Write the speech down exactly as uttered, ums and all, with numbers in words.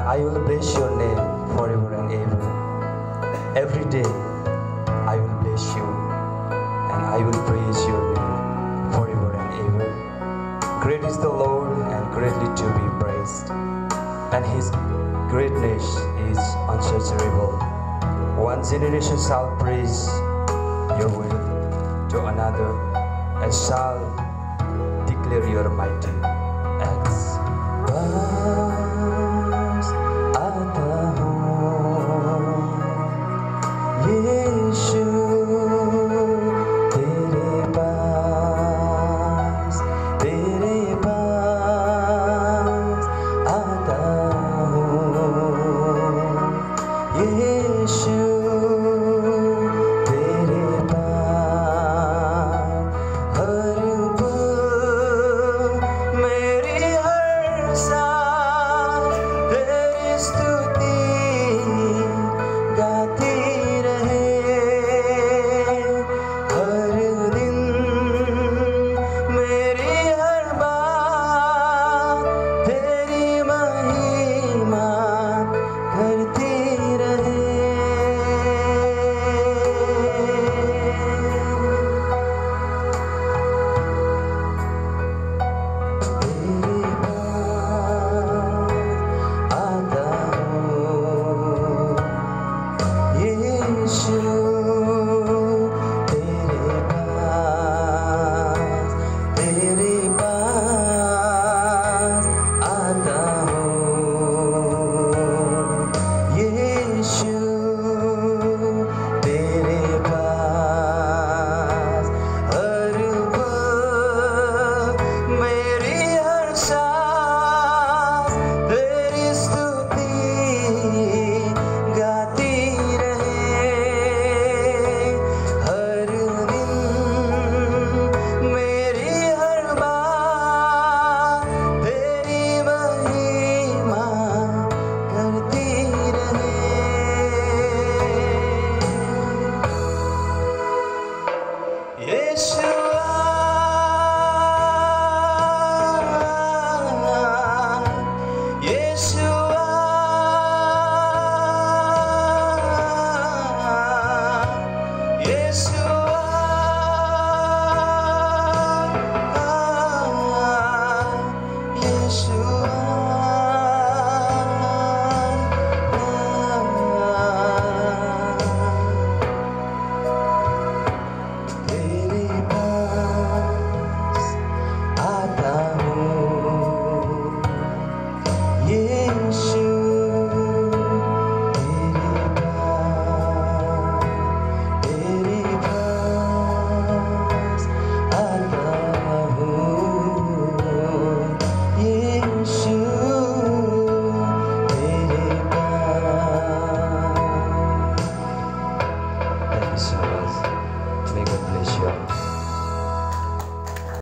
I will bless your name forever and ever. Every day I will bless you and I will praise your name forever and ever. Great is the Lord and greatly to be praised, and his greatness is unsearchable. One generation shall praise your will to another and shall declare your mighty acts. पास आता हूँ यीशु तेरे पास तेरे पास आता हूँ यीशु तेरे पास हर पल मेरी हर सांस तेरी स्तुति गाती रहे हर दिन मेरी हर बात तेरी महिमा करती रहे तेरे पास आता हूँ यीशु तेरे पास तेरे पास आता हूँ यीशु तेरे पास हर पल मेरी हर सांस तेरी स्तुति गाती रहे हर दिन मेरी हर बात तेरी महिमा करती रहे यीशुआ यीशुआ तेरे पास आता हूँ यीशु तेरे पास तेरे पास आता हूँ यीशु तेरे पास। Thank you so much.